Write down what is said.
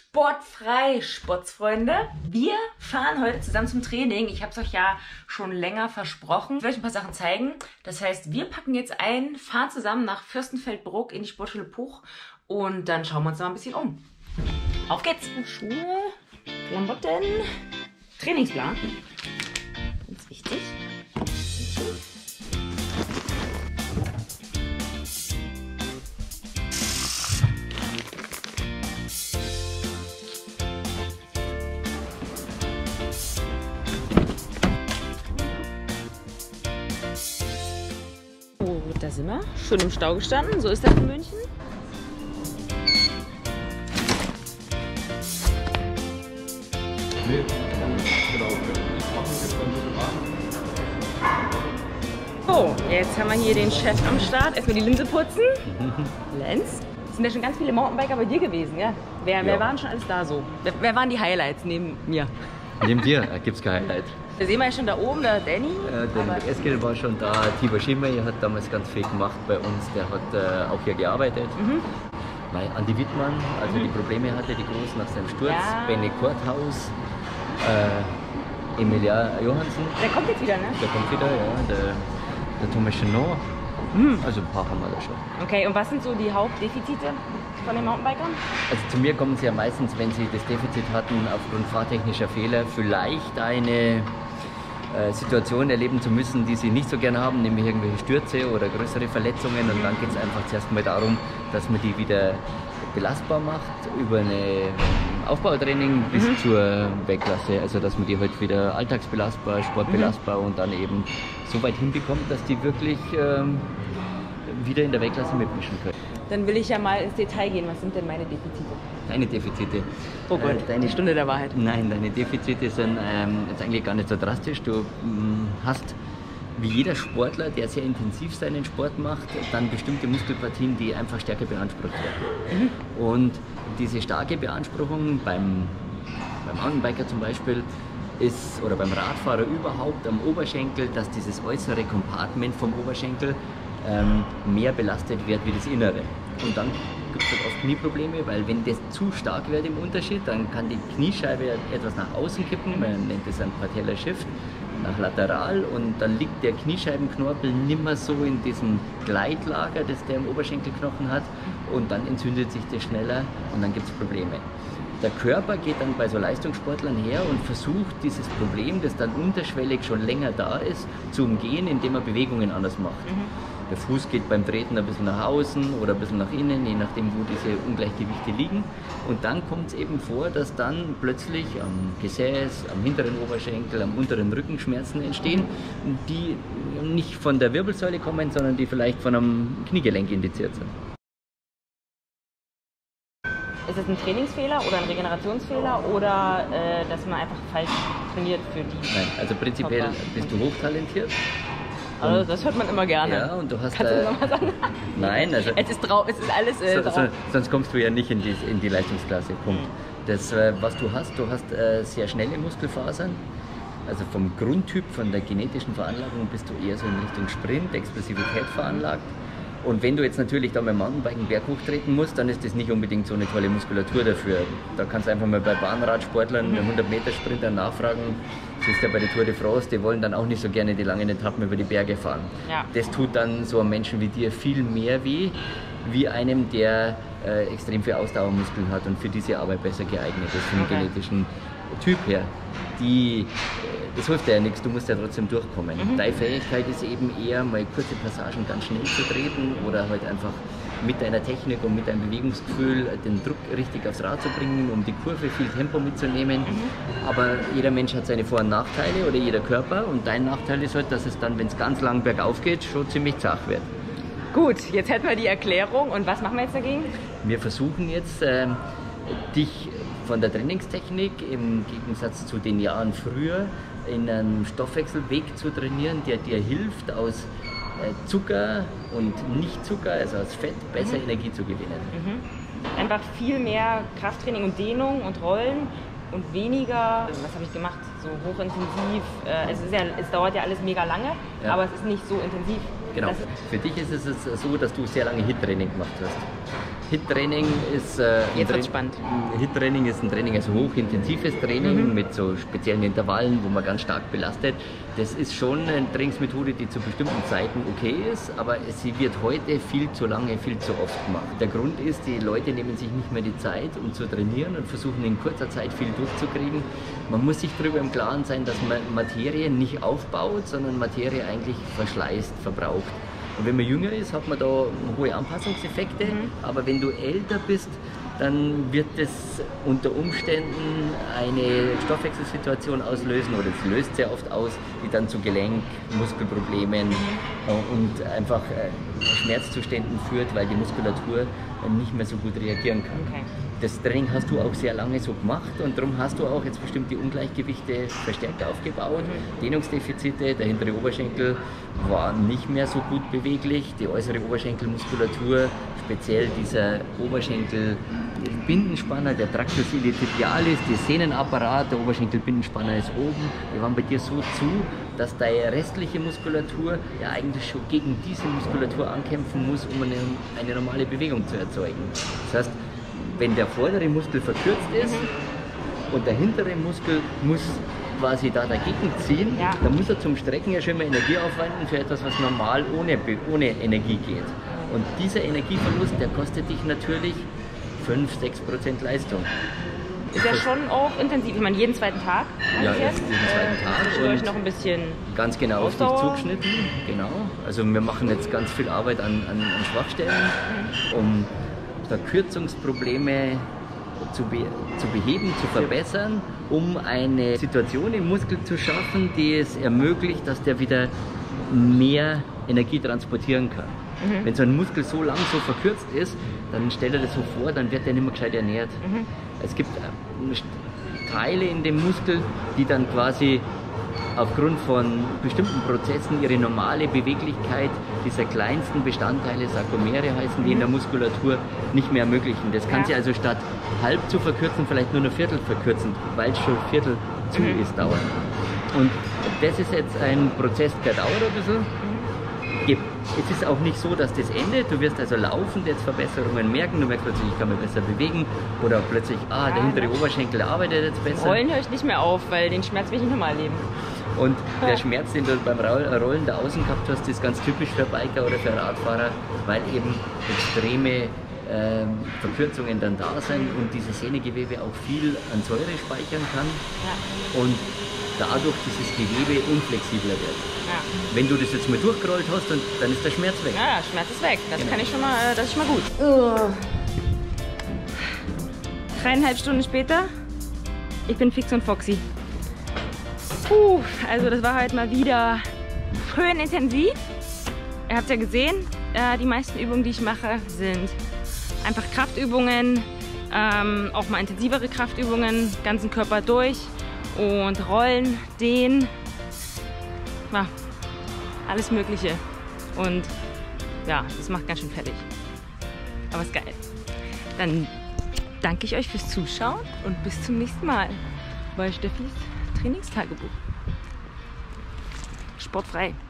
Sportfrei, Sportsfreunde. Wir fahren heute zusammen zum Training. Ich habe es euch ja schon länger versprochen. Ich will euch ein paar Sachen zeigen. Das heißt, wir packen jetzt ein, fahren zusammen nach Fürstenfeldbruck in die Sportschule Puch und dann schauen wir uns mal ein bisschen um. Auf geht's! Schuhe, Klamotten, Trainingsplan. Ganz wichtig. Da sind wir, schön im Stau gestanden, so ist das in München. So, jetzt haben wir hier den Chef am Start. Erstmal die Linse putzen. Lenz. Sind ja schon ganz viele Mountainbiker bei dir gewesen, ja? Wer waren schon alles da so? Wer waren die Highlights neben mir? Neben dir gibt es kein Highlight. Da sehen wir ja schon da oben, der Danny. Der Eskil war schon da, Tibor Schimmer hat damals ganz viel gemacht bei uns, der hat auch hier gearbeitet. Andi Wittmann, also die Probleme hatte, die Großen nach seinem Sturz, ja. Benny Korthaus, Emilia Johansen. Der kommt jetzt wieder, ne? Der kommt wieder, ja. Der Thomas Chenot. Also ein paar haben wir da schon. Okay, und was sind so die Hauptdefizite von den Mountainbikern? Also zu mir kommen sie ja meistens, wenn sie das Defizit hatten, aufgrund fahrtechnischer Fehler, vielleicht eine Situation erleben zu müssen, die sie nicht so gerne haben, nämlich irgendwelche Stürze oder größere Verletzungen. Und dann geht es einfach zuerst mal darum, dass man die wieder belastbar macht über ein Aufbautraining bis zur Weltklasse. Also dass man die halt wieder alltagsbelastbar, sportbelastbar und dann eben so weit hinbekommt, dass die wirklich wieder in der Weltklasse mitmischen können. Dann will ich ja mal ins Detail gehen. Was sind denn meine Defizite? Deine Defizite? Oh Gott, deine Stunde der Wahrheit. Nein, deine Defizite sind jetzt eigentlich gar nicht so drastisch. Du hast wie jeder Sportler, der sehr intensiv seinen Sport macht, dann bestimmte Muskelpartien, die einfach stärker beansprucht werden. Und diese starke Beanspruchung beim Mountainbiker zum Beispiel ist, oder beim Radfahrer überhaupt am Oberschenkel, dass dieses äußere Compartment vom Oberschenkel mehr belastet wird wie das Innere. Und dann gibt es halt oft Knieprobleme, weil wenn das zu stark wird im Unterschied, dann kann die Kniescheibe etwas nach außen kippen, man nennt das ein Patellar Shift, nach lateral, und dann liegt der Kniescheibenknorpel nimmer so in diesem Gleitlager, das der im Oberschenkelknochen hat, und dann entzündet sich das schneller und dann gibt es Probleme. Der Körper geht dann bei so Leistungssportlern her und versucht dieses Problem, das dann unterschwellig schon länger da ist, zu umgehen, indem er Bewegungen anders macht. Der Fuß geht beim Treten ein bisschen nach außen oder ein bisschen nach innen, je nachdem, wo diese Ungleichgewichte liegen. Und dann kommt es eben vor, dass dann plötzlich am Gesäß, am hinteren Oberschenkel, am unteren Rücken Schmerzen entstehen, die nicht von der Wirbelsäule kommen, sondern die vielleicht von einem Kniegelenk indiziert sind. Ist das ein Trainingsfehler oder ein Regenerationsfehler oder dass man einfach falsch trainiert für die? Nein, also prinzipiell bist du hochtalentiert. Also das hört man immer gerne. Ja, und du hast. Kannst du noch mal sagen? Nein, also. Es ist alles drauf. Sonst kommst du ja nicht in die Leistungsklasse. Punkt. Das, was du hast sehr schnelle Muskelfasern. Also vom Grundtyp, von der genetischen Veranlagung bist du eher so in Richtung Sprint, Explosivität veranlagt. Und wenn du jetzt natürlich da beim Mountainbiken Berg hochtreten musst, dann ist das nicht unbedingt so eine tolle Muskulatur dafür. Da kannst du einfach mal bei Bahnradsportlern, 100-Meter-Sprintern nachfragen. Das ist ja bei der Tour de France, die wollen dann auch nicht so gerne die langen Etappen über die Berge fahren. Ja. Das tut dann so einem Menschen wie dir viel mehr weh, wie einem, der extrem viel Ausdauermuskeln hat und für diese Arbeit besser geeignet ist, vom genetischen Typ her. Das hilft dir ja nichts, du musst ja trotzdem durchkommen. Deine Fähigkeit ist eben eher, mal kurze Passagen ganz schnell zu treten oder halt einfach mit deiner Technik und mit deinem Bewegungsgefühl den Druck richtig aufs Rad zu bringen, um die Kurve viel Tempo mitzunehmen. Aber jeder Mensch hat seine Vor- und Nachteile oder jeder Körper, und dein Nachteil ist halt, dass es dann, wenn es ganz lang bergauf geht, schon ziemlich zart wird. Gut, jetzt hätten wir die Erklärung, und was machen wir jetzt dagegen? Wir versuchen jetzt, dich von der Trainingstechnik im Gegensatz zu den Jahren früher in einem Stoffwechselweg zu trainieren, der dir hilft, aus Zucker und Nicht-Zucker, also aus Fett, besser Energie zu gewinnen. Einfach viel mehr Krafttraining und Dehnung und Rollen und weniger, was habe ich gemacht, so hochintensiv. Es dauert ja alles mega lange, aber es ist nicht so intensiv. Genau. Für dich ist es so, dass du sehr lange HIIT-Training gemacht hast. HIIT-Training ist Jetzt wird's spannend. HIIT-Training ist ein Training, also hochintensives Training mit so speziellen Intervallen, wo man ganz stark belastet. Das ist schon eine Trainingsmethode, die zu bestimmten Zeiten okay ist, aber sie wird heute viel zu lange, viel zu oft gemacht. Der Grund ist, die Leute nehmen sich nicht mehr die Zeit, um zu trainieren und versuchen in kurzer Zeit viel durchzukriegen. Man muss sich darüber im Klaren sein, dass man Materie nicht aufbaut, sondern Materie eigentlich verschleißt, verbraucht. Und wenn man jünger ist, hat man da hohe Anpassungseffekte, aber wenn du älter bist, dann wird es unter Umständen eine Stoffwechselsituation auslösen, oder es löst sehr oft aus, die dann zu Gelenk-, Muskelproblemen und einfach Schmerzzuständen führt, weil die Muskulatur nicht mehr so gut reagieren kann. Okay. Das Training hast du auch sehr lange so gemacht und darum hast du auch jetzt bestimmt die Ungleichgewichte verstärkt aufgebaut, Dehnungsdefizite, der hintere Oberschenkel war nicht mehr so gut beweglich, die äußere Oberschenkelmuskulatur, speziell dieser Oberschenkelbindenspanner, der Tractus iliotibialis, der Sehnenapparat, der Oberschenkelbindenspanner ist oben, die waren bei dir so zu, dass deine restliche Muskulatur ja eigentlich schon gegen diese Muskulatur ankämpfen muss, um eine normale Bewegung zu erzeugen. Das heißt, wenn der vordere Muskel verkürzt ist und der hintere Muskel muss quasi da dagegen ziehen, dann muss er zum Strecken ja schon mal Energie aufwenden für etwas, was normal ohne Energie geht. Und dieser Energieverlust, der kostet dich natürlich 5-6% Leistung. Ist ja schon auch intensiv. Ich meine, jeden zweiten Tag. Ja, jeden zweiten Tag. Zwischendurch noch ein bisschen ganz genau auf dich zugeschnitten. Genau. Also wir machen jetzt ganz viel Arbeit an Schwachstellen, um Verkürzungsprobleme zu beheben, zu verbessern, um eine Situation im Muskel zu schaffen, die es ermöglicht, dass der wieder mehr Energie transportieren kann. Wenn so ein Muskel so lang so verkürzt ist, dann stell dir das so vor, dann wird der nicht mehr gescheit ernährt. Es gibt Teile in dem Muskel, die dann quasi aufgrund von bestimmten Prozessen ihre normale Beweglichkeit dieser kleinsten Bestandteile, Sarkomere heißen die in der Muskulatur, nicht mehr ermöglichen. Das kann sie also statt halb zu verkürzen, vielleicht nur ein Viertel verkürzen, weil es schon ein Viertel zu ist dauernd. Und das ist jetzt ein Prozess, der dauert ein bisschen. Es ist auch nicht so, dass das endet. Du wirst also laufend jetzt Verbesserungen merken. Du merkst plötzlich, ich kann mich besser bewegen. Oder plötzlich, der hintere Oberschenkel arbeitet jetzt besser. Rollen höre ich nicht mehr auf, weil den Schmerz will ich nicht nochmal erleben. Und der Schmerz, den du beim Rollen da außen gehabt hast, ist ganz typisch für Biker oder für Radfahrer, weil eben extreme Verkürzungen dann da sind und dieses Sehnegewebe auch viel an Säure speichern kann und dadurch dieses Gewebe unflexibler wird. Wenn du das jetzt mal durchgerollt hast, dann ist der Schmerz weg. Ja, Schmerz ist weg. Das kann ich schon mal, das ist schon mal gut. 3,5 Stunden später, ich bin fix und foxy. Also das war heute mal wieder schön intensiv. Ihr habt ja gesehen, die meisten Übungen, die ich mache, sind einfach Kraftübungen, auch mal intensivere Kraftübungen, ganzen Körper durch und Rollen, Dehnen, alles Mögliche. Und ja, das macht ganz schön fertig. Aber ist geil. Dann danke ich euch fürs Zuschauen und bis zum nächsten Mal bei Steffis Trainingstagebuch. Sportfrei.